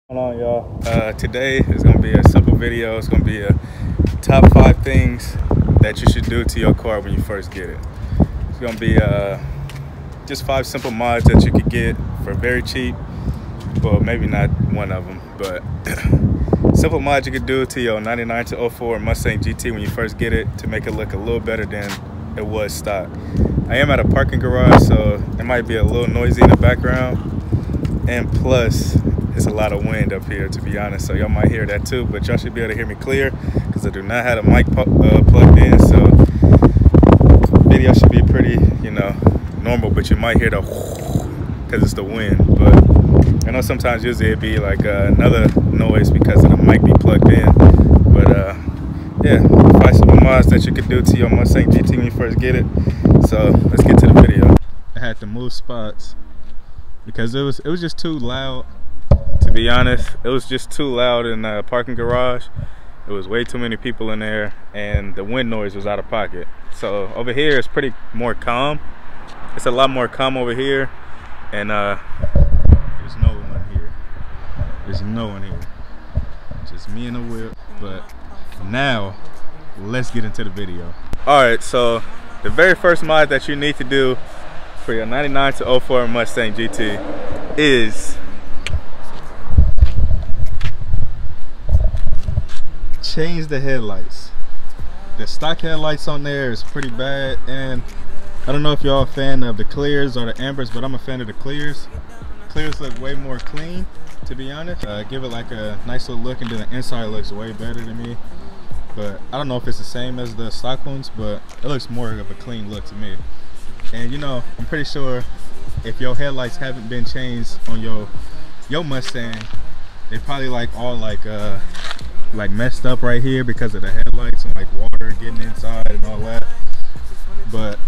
What's going on, y'all? Today is going to be a simple video. It's going to be a top 5 things that you should do to your car when you first get it. It's going to be just 5 simple mods that you could get for very cheap. Well, maybe not one of them, but simple mods you could do to your 99 to 04 Mustang GT when you first get it to make it look a little better than it was stock. I am at a parking garage, so it might be a little noisy in the background, and plus it's a lot of wind up here, to be honest, so y'all might hear that too, but y'all should be able to hear me clear because I do not have a mic plugged in, so video should be pretty, normal, but you might hear the because it's the wind. But I know sometimes usually it'd be like another noise because of the mic be plugged in. But yeah, 5 simple mods that you could do to your Mustang GT when you first get it. So let's get to the video. I had to move spots because it was just too loud. To be honest, it was just too loud in the parking garage. There was way too many people in there and the wind noise was out of pocket. So over here it's pretty more calm. It's a lot more calm over here, and there's no one here. There's no one here. Just me and the whip. But now let's get into the video. Alright, so the very first mod that you need to do for your 99 to 04 Mustang GT is change the headlights. The stock headlights on there is pretty bad, and I don't know if y'all a fan of the clears or the ambers, but I'm a fan of the clears. Clears look way more clean, to be honest. Give it like a nice little look, and then the inside looks way better to me. But I don't know if it's the same as the stock ones, but it looks more of a clean look to me. And I'm pretty sure if your headlights haven't been changed on your Mustang, they probably all messed up right here because of the headlights and like water getting inside and all that. But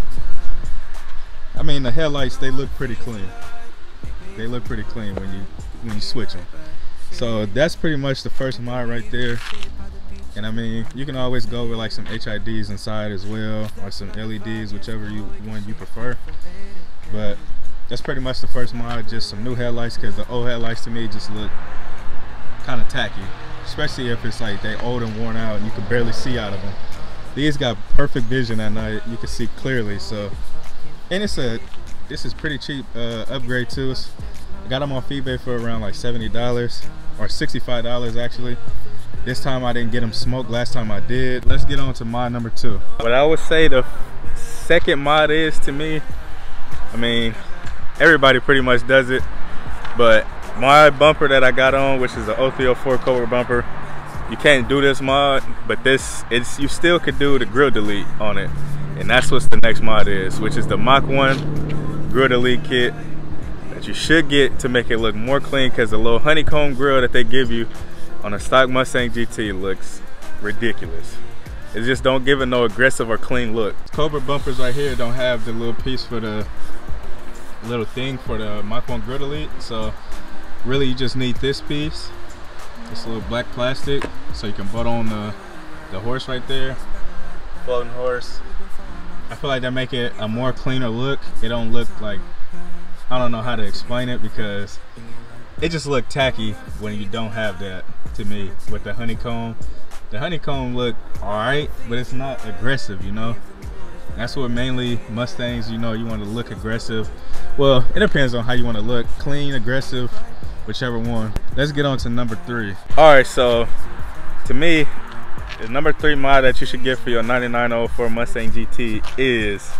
I mean, the headlights, they look pretty clean. They look pretty clean when you switch them. So that's pretty much the first mod right there. And I mean, you can always go with like some HIDs inside as well, or some LEDs, whichever one you prefer. But that's pretty much the first mod, just some new headlights, because the old headlights to me just look kind of tacky, especially if it's like they old and worn out and you can barely see out of them. These got perfect vision at night, you can see clearly. So, and this is pretty cheap upgrade too. I got them off eBay for around like $70 or $65 actually. This time I didn't get them smoked, last time I did. Let's get on to mod number 2. What I would say the second mod is to me, I mean, everybody pretty much does it, but my bumper that I got on, which is a 0304 Cobra bumper, you can't do this mod, but you still could do the grill delete on it, and that's what the next mod is, which is the Mach 1 grill delete kit that you should get to make it look more clean, because the little honeycomb grill that they give you on a stock Mustang GT looks ridiculous. It just don't give it no aggressive or clean look. Cobra bumpers right here don't have the little piece for the little thing for the Mach 1 grill delete, so really you just need this piece, this little black plastic, so you can butt on the horse right there, floating horse. I feel like that make it a more cleaner look. It don't look like, I don't know how to explain it, because it just look tacky when you don't have that, to me, with the honeycomb. The honeycomb look alright, but it's not aggressive, That's what mainly Mustangs, you want to look aggressive. Well, it depends on how you want to look, clean, aggressive, whichever one. Let's get on to number 3. Alright, so to me, the number 3 mod that you should get for your 9904 Mustang GT is,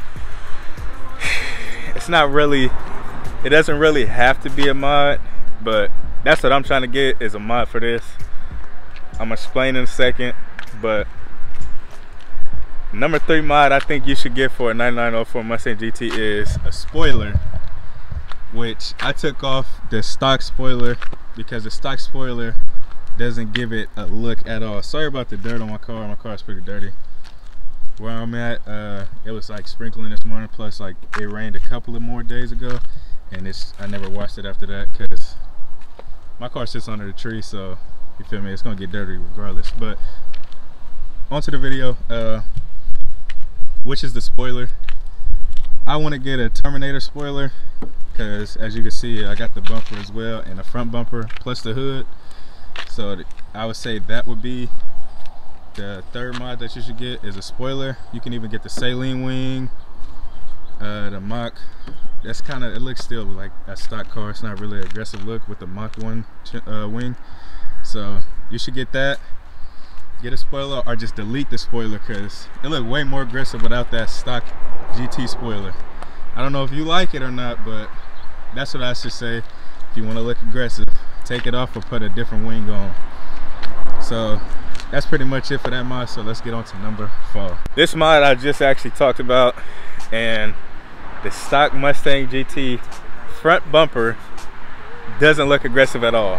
it doesn't really have to be a mod, but that's what I'm trying to get, is a mod for this. I'm gonna explain in a second, but number 3 mod I think you should get for a 9904 Mustang GT is a spoiler, which I took off the stock spoiler because the stock spoiler doesn't give it a look at all. Sorry about the dirt on my car. My car is pretty dirty. Where I'm at, it was like sprinkling this morning, plus like it rained a couple of more days ago, and I never washed it after that because my car sits under the tree, so you feel me, it's gonna get dirty regardless. But onto the video, which is the spoiler. I want to get a Terminator spoiler, because as you can see, I got the bumper as well, and the front bumper plus the hood. So I would say that would be the third mod that you should get, is a spoiler. You can even get the saline wing, the Mach. That's kind of, it looks still like a stock car. It's not really an aggressive look with the Mach 1 wing. So you should get that. Get a spoiler, or just delete the spoiler, because it looked way more aggressive without that stock GT spoiler. I don't know if you like it or not, but that's what I should say. If you want to look aggressive, take it off or put a different wing on. So that's pretty much it for that mod. So let's get on to number 4. This mod I just actually talked about, and the stock Mustang GT front bumper doesn't look aggressive at all.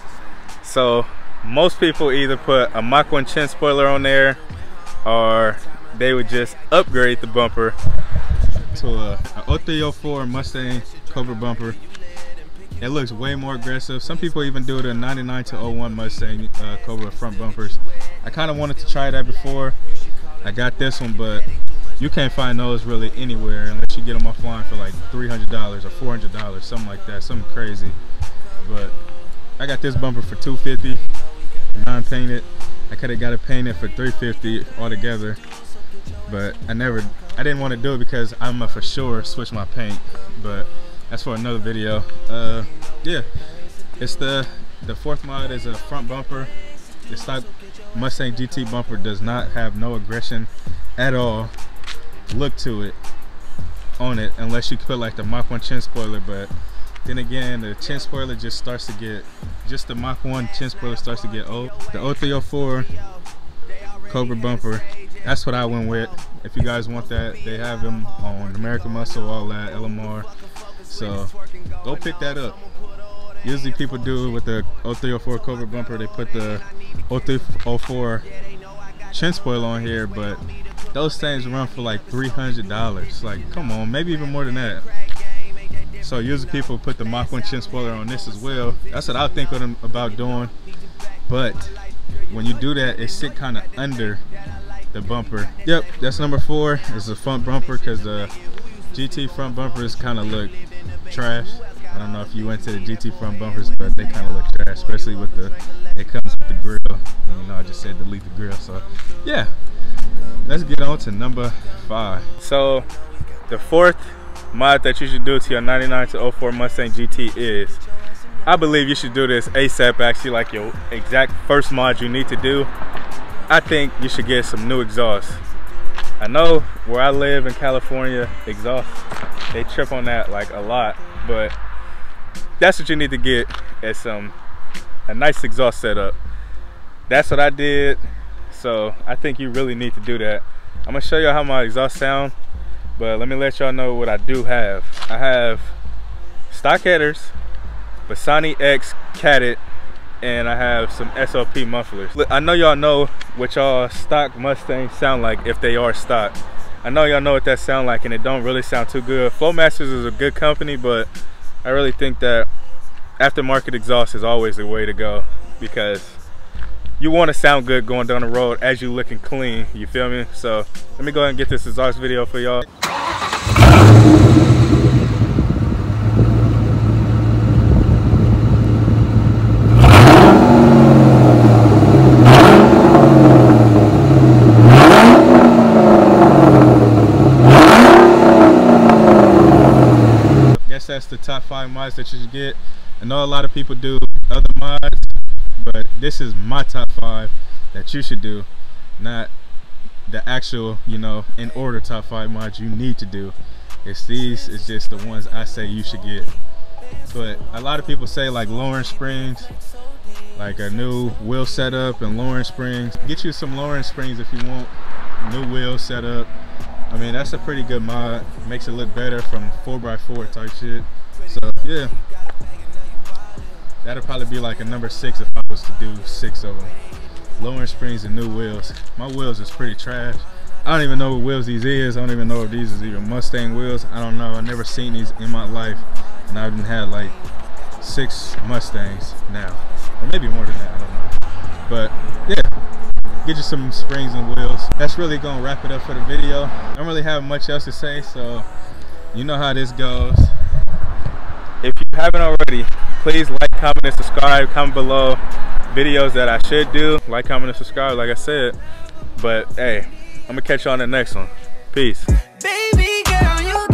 So most people either put a Mach 1 chin spoiler on there, or they would just upgrade the bumper to a 0304 Mustang Cobra bumper. It looks way more aggressive. Some people even do it in 99 to 01 Mustang Cobra front bumpers. I kind of wanted to try that before I got this one, but you can't find those really anywhere unless you get them offline for like $300 or $400, something like that, something crazy. But I got this bumper for $250, non-painted. I could have got it painted for $350 altogether, but I didn't want to do it because I'm for sure switch my paint. But that's for another video. Yeah, it's the fourth mod is a front bumper. The stock Mustang GT bumper does not have no aggression at all look to it on it, unless you put like the Mach 1 chin spoiler. But then again, the chin spoiler just starts to get, just the Mach 1 chin spoiler starts to get old. The 0304 Cobra bumper, that's what I went with. If you guys want that, they have them on American Muscle, all that, LMR. So go pick that up. Usually people do it with the 0304 Cobra bumper. They put the 0304 chin spoiler on here, but those things run for like $300. Like, come on, maybe even more than that. So usually people put the Mach 1 chin spoiler on this as well. That's what I think about doing. But when you do that, it sit kind of under the bumper. Yep, that's number 4. It's a front bumper, because the GT front bumpers kind of look trash. I don't know if you went to the GT front bumpers, but they kind of look trash, especially with it comes with the grill. And, you know, I just said delete the grill. So yeah, let's get on to number 5. So the fourth mod that you should do to your 99 to 04 Mustang GT is, I believe you should do this ASAP, actually, like your exact first mod you need to do. I think you should get some new exhaust. I know where I live in California, exhaust, they trip on that like a lot, but that's what you need to get, is a nice exhaust setup. That's what I did, so I think you really need to do that. I'm gonna show you how my exhaust sound, but let me let y'all know what I do have. I have stock headers, Bassani X catted, and I have some SLP mufflers. I know y'all know what y'all stock Mustangs sound like if they are stock. I know y'all know what that sound like, and it don't really sound too good. Flowmasters is a good company, but I really think that aftermarket exhaust is always the way to go, because you want to sound good going down the road as you looking clean, you feel me? So let me go ahead and get this exhaust video for y'all. That's the top 5 mods that you should get. I know a lot of people do other mods, but this is my top 5 that you should do, not the actual, you know, in order top 5 mods you need to do. It's these, it's just the ones I say you should get. But a lot of people say like lowering springs, like a new wheel setup and lowering springs. Get you some lowering springs if you want new wheel setup. I mean, that's a pretty good mod. Makes it look better from 4x4 type shit. So yeah, that'll probably be like a number 6 if I was to do 6 of them. Lowering springs and new wheels. My wheels is pretty trash. I don't even know what wheels these is. I don't even know if these is even Mustang wheels. I don't know. I've never seen these in my life, and I've had like 6 Mustangs now, or maybe more than that. I don't know. But yeah, get you some springs and wheels. That's really gonna wrap it up for the video. I don't really have much else to say, so you know how this goes. you haven't already, please like, comment, and subscribe. Comment below videos that I should do. Like, comment, and subscribe, like I said. But hey, I'm gonna catch you on the next one. Peace. Baby girl, you